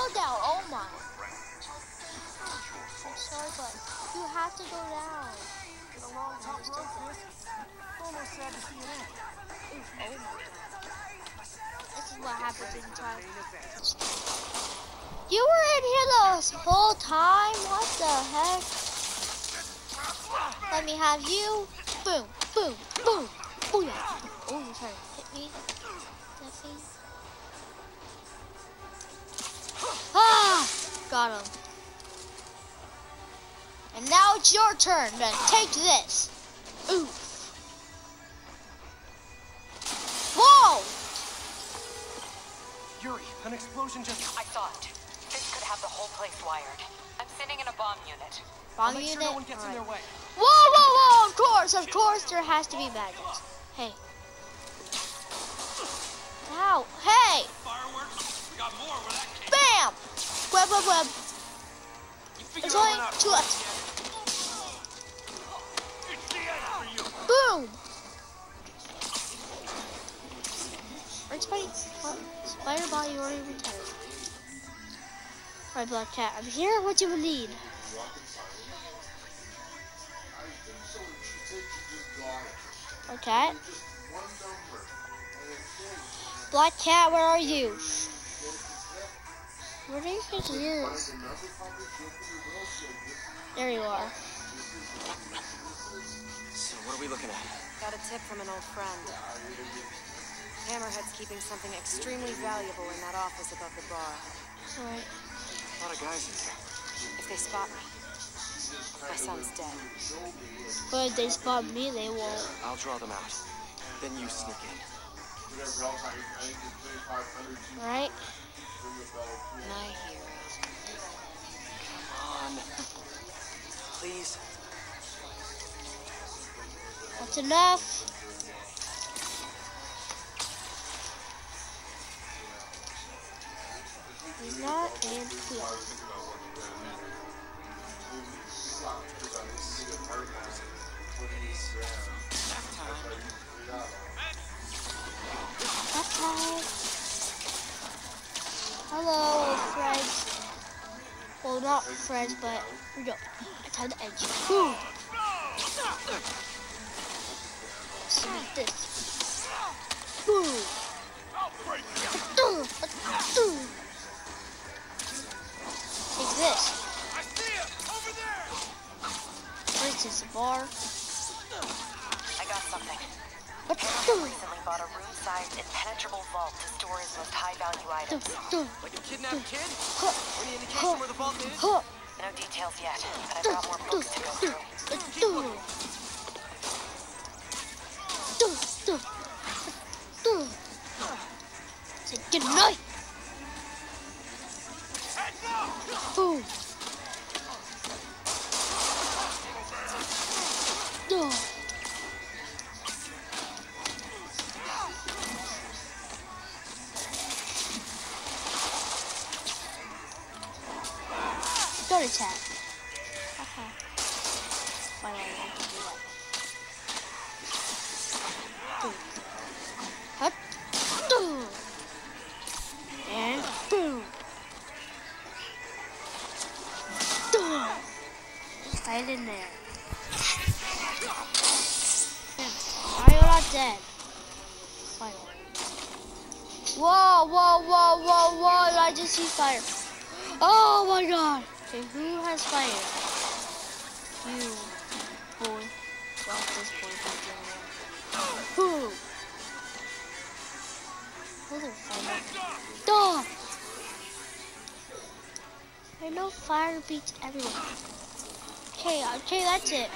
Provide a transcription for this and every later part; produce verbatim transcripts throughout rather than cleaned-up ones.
go down. Oh my. I'm sorry, but you have to go down. Been a long tough road, Chris. Almost sad to see it end. Ooh, oh my. This is what happens when you try. You were in here the whole time? What the heck? Let me have you. Boom, boom, boom. Oh yeah. Oh, you're trying to hit me. That me. Ah! Got him. And now it's your turn. Then take this. Ooh. Whoa! Yuri, an explosion just... I saw it. This could have the whole place wired. I'm sitting in a bomb unit. Bomb Make unit? sure no one gets All in right. their way. Whoa, whoa, whoa! Of course, of course, there has to be badges. Hey. Ow! Hey! Fireworks? We got more where that came. Bam! Web, web, web. There's only two left. It's the end for you. Boom! Red Spider, Spider Body already retired. Alright, Black Cat, I'm here. What do you need? Okay. Black Cat, where are you? Where are you here? There you are. So, what are we looking at? Got a tip from an old friend. Hammerhead's keeping something extremely valuable in that office above the bar. Alright. A lot of guys in here. If they spot me, my son's dead. But if they spot me, they won't. I'll draw them out. Then you sneak in. Alright? My hero. Come on. Please. That's enough. He's not in here. Okay. Hello, friends. Well, not friends, but we go. It's on the edge. Boom. Like this. Boom. Take this. I see him over there. What is this, a bar? I got something. What's Hammerhead recently bought a room-sized, impenetrable vault to store his most high-value items. Like a kidnapped kid? Huh. Any indication where the vault is? Huh. No details yet, but I've got more books to go through. Keep looking. Say good night. Heads up. Boom. Duh. Don't attack. Haha. Why do I want to do that? Boom. Hut. Boom. And boom. Boom. Right in there. Why you're not dead? Fire. Whoa, whoa, whoa, whoa, whoa. Did I just see fire? Oh my god. Okay, who has fire? You, boy. Well, this boy is doing it. Boom. Who's a fire? Duh. I know fire beats everyone. Okay, okay, that's it.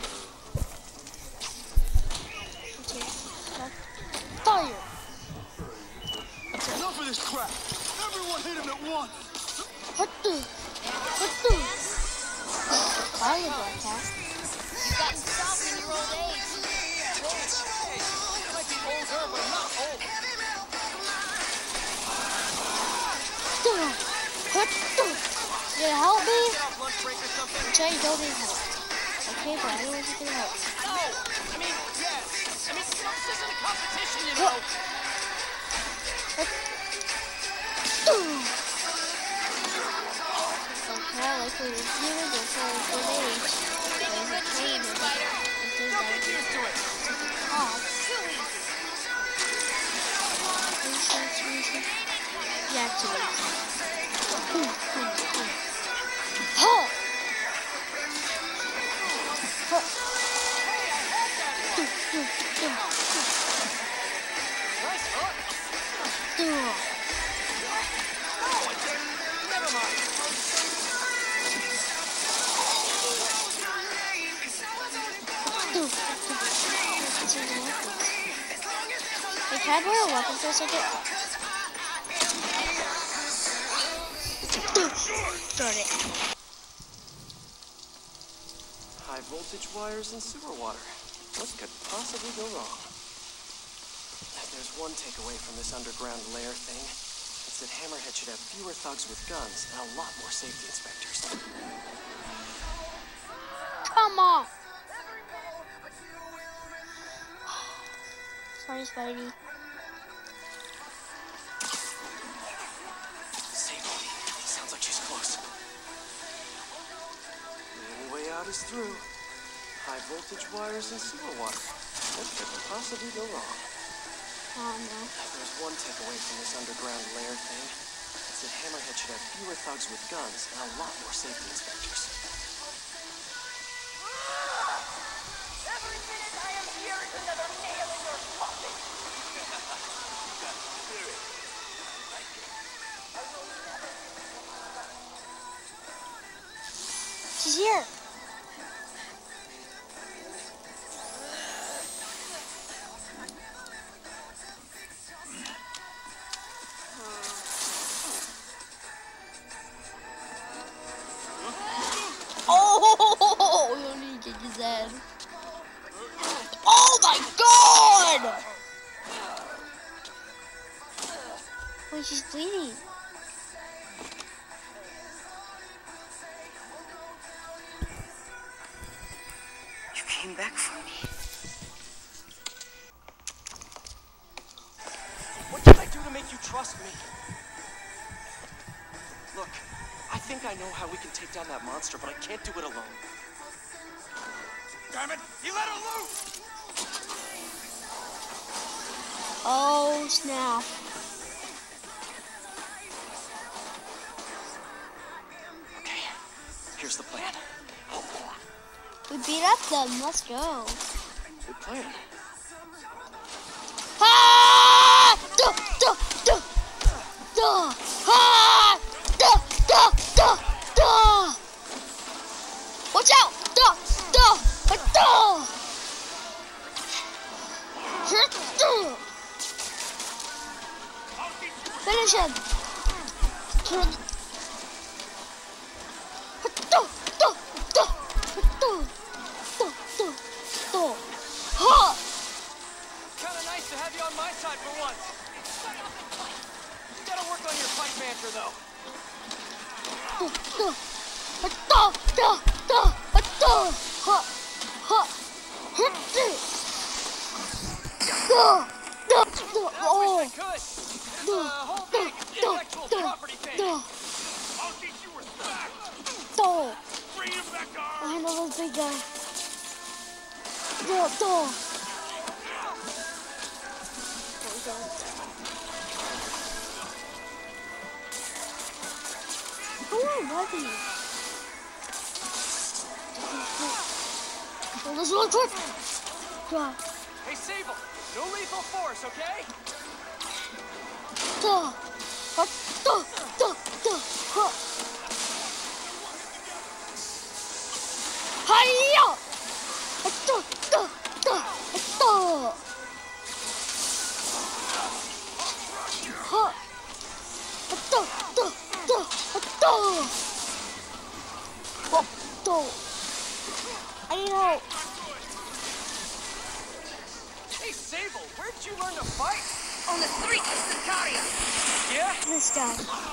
Okay, fire. Enough of this crap. Everyone hit him at once. What the? What the? Fire, Black Cat. You've gotten soft in your old age. I might be older, but I'm not old. Duh. What the? You gonna help me? Get off lunch break or something? I'm trying to don't need help. Okay, but I don't want you to help. No! I mean, yes. I mean, this isn't a competition, you What? know. What? Duh. for beautiful for age. Good team, Spider. Don't get used to it. Oh, yeah, too easy. Huh. Huh. Nice hook. Huh. Never mind. Hey, can I borrow a weapon for a second? Darn it. High voltage wires and sewer water. What could possibly go wrong? If there's one takeaway from this underground lair thing, it's that Hammerhead should have fewer thugs with guns and a lot more safety inspectors. Come on. Sorry, Spidey. Sable. Sounds like she's close. The only way out is through. High voltage wires and sewer water. What could possibly go wrong? Oh no. If there's one takeaway from this underground lair thing, it's that Hammerhead should have fewer thugs with guns and a lot more safety inspectors. Every minute I am here is another nail in your coffin. She's here. Oh, you need to get his head. Oh my god! Wait, she's bleeding. You came back for me. What did I do to make you trust me? Look, I think I know how we can take down that monster, but I can't do it alone. Damn it! You let her loose! Oh snap. Okay, here's the plan. We beat up them. Let's go. Good plan. Ah! Duh, duh, duh. Duh. Ah! Duh, duh, duh, duh. Watch out! Duh, duh, duh. Duh. Finish him. Duh, duh, duh, duh, duh, duh, duh. Ha! Kinda nice to have you on my side for once. You gotta work on your fight banter, though. Duh, duh, duh, duh, duh. Ha, ha. Duh, duh, duh, duh. I Oh. wish I could. It's a whole big intellectual property thing. Duh, I'll teach you respect! duh. Bring him back on! I know this big guy. Duh, duh. Oh, buddy. Oh, this is really quick. Duh, Hey, Sable, no lethal force, okay? duh. Huh, duh, duh, duh. Huh. Hi-ya! Duh, duh, duh, duh. Huh. Duh, duh, duh, duh. Oh, duh. I need help. Hey, Sable, where'd you learn to fight? On the streets of Sicaria. Yeah? This guy.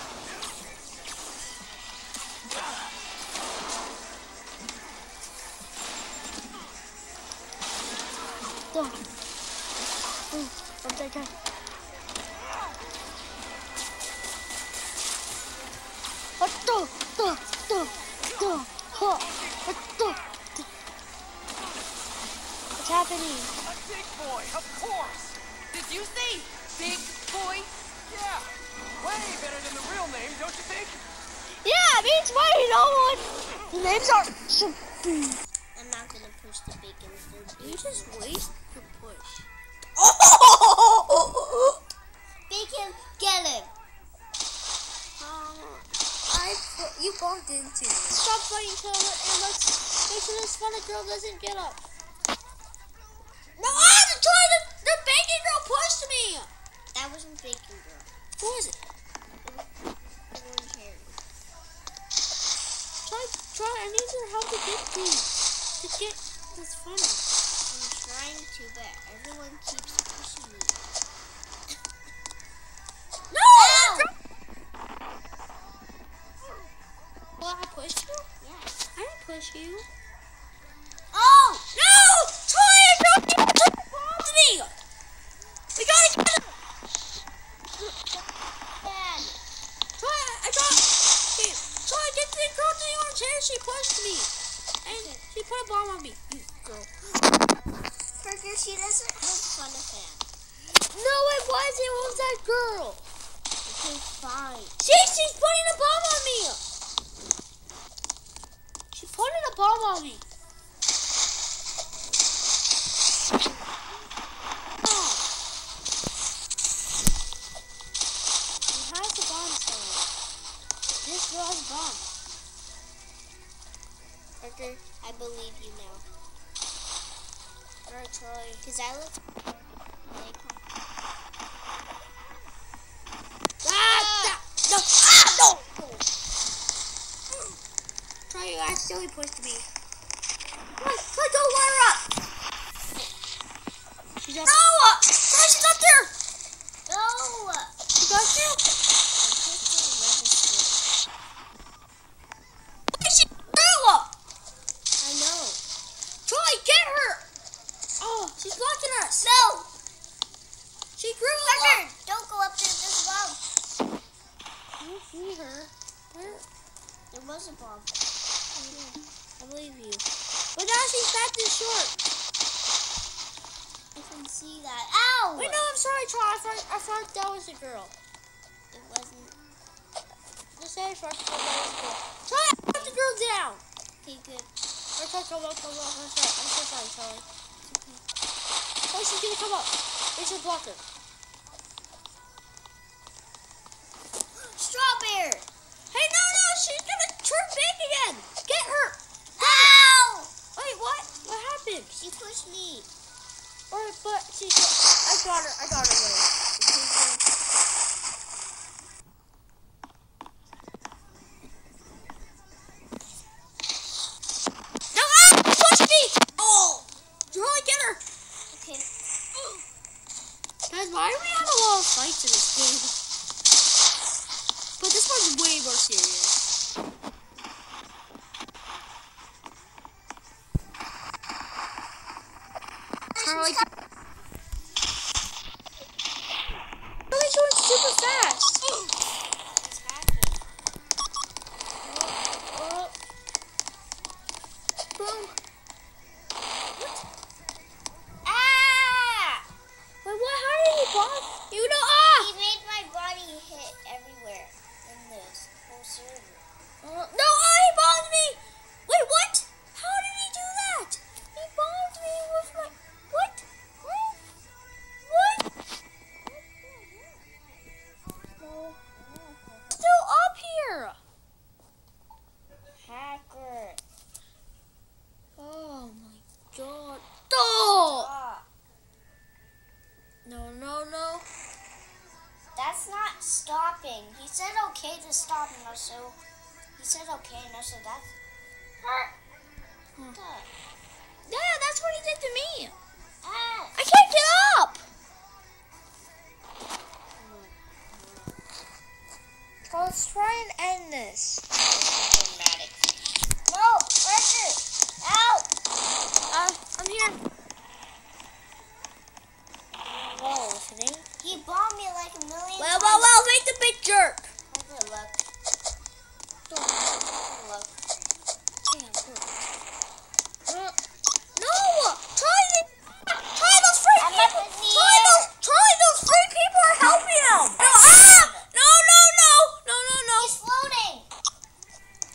Duh. Mm, I'm that guy. Oh, duh, duh, duh. He's fighting no one. The names are. I'm not gonna push the bacon. You just waste your push. Bacon, get him. Um, I you bumped into me. Stop fighting, Taylor, and let's make sure this funny girl doesn't get up. No, I'm trying to. The bacon girl pushed me. That wasn't bacon girl. Who is it? It was Harry. Try, try. I need your help to get these. To get this funny. I'm trying to, but everyone keeps pushing me. No! Ow! Well, I pushed you? Yes. I didn't push you. Oh! No! Troy, don't you to me! We gotta get him! Bad. Troy, I got... Hey, Troy, get the girl to the orange hair. She pushed me. And she put a bomb on me. You girl. Parker, she doesn't have fun of that. No, it wasn't. It was that girl. Okay, fine. She, she's putting a bomb on me. She putting a bomb on me. Oh. She has the bomb somewhere. This girl has a bomb. Parker, I believe you now. Alright, Charlie. Because I look like... Ah! No! Ah! No! Try you accidentally pushed me. Try, try go let her up! She's up. No! Try, she's up there! No! She got you? Why she grew up? I know. Try, get her! Oh, she's blocking us. No! She grew Parker, up. don't go up there this bomb. I don't see her. Where? There was a bomb. I believe you. But now she's back to short. I can see that. Ow! Wait, no, I'm sorry, Troy. I thought, I thought that was a girl. It wasn't. Just say I thought that was a girl. Troy, I put the girl down. Okay, good. Or Troy, come up, come up. I'm sorry. I'm so sorry, Charlie. Oh, she's gonna come up. We should block her. Strawberry! Hey, no, no, she's gonna turn big again. Get her. Ow! Wait, what? What happened? She pushed me. Or, but she, I got her. I got her. Wait. No, ah! Push me! Oh! Charlie, get her! Okay. Guys, why do we have a lot of fights in this game? But this one's way more serious. Charlie, Charlie's going super fast. What's happening? Oh, boom. Ah! Wait, what? How did he bomb? You know, ah! He made my body hit everywhere in this whole server. Uh, no, oh, he bombed me! Wait, what? How did he do that? He bombed me with my... What? What? What? Still up here! Hacker. Oh my god. Oh! Ah. No, no, no. That's not stopping. He said okay to stop, and also he said okay, and also that's hurt. Hmm. Duh. Yeah, that's what he did to me. Ah. I can't get up! So let's try and end this. Dramatic. No, Parker. Ow. Uh, I'm here. Whoa, listening. He bombed me like a million Well, times. well, well, make the big jerk. Parker, look. Don't look. Damn, look. Uh, no! Try the... Try those free I'm people! up in the Try air. those... Try those free people are helping him! No, ah! No, no, no! No, no, no. He's floating.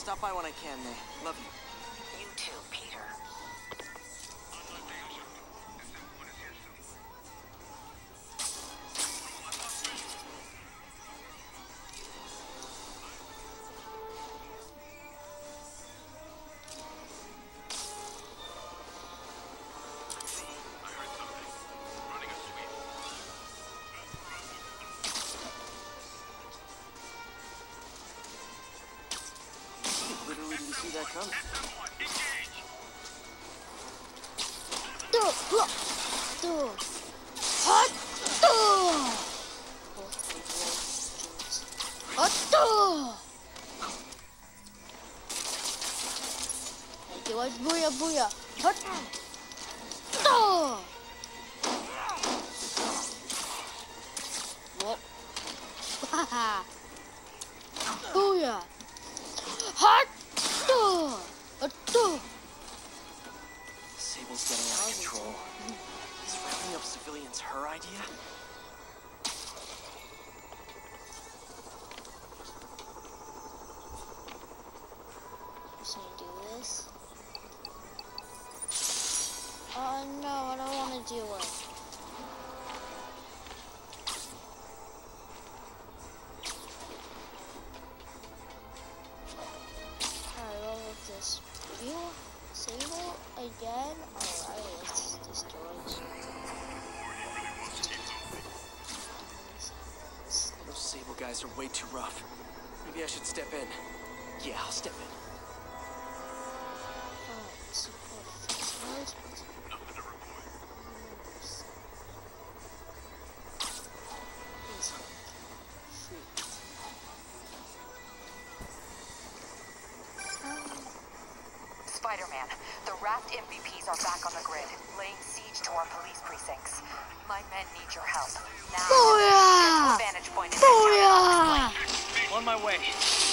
stop by when I can, May. Love you. You too, Peter. Literally didn't see that coming. Duh, huh, duh, hot, duh. Hot, duh. Okay, what's booyah, booyah? Hot, duh. What? Haha. Booyah. Hot, duh. Hot, duh. Sable's getting out of control. Is rounding up civilians her idea? Just gonna do this. Oh no, I don't want to do it. Alright, what was this? You Sable again? Alright, let's destroy this. Those Sable guys are way too rough. Maybe I should step in. Yeah, I'll step in. Alright, support this. Where's this? This one. Shoot. Spider-Man, the Raft M V Ps are back on the grid, laying siege to our police precincts. My men need your help. Now, Booyah! get to a vantage point and Booyah! On my way.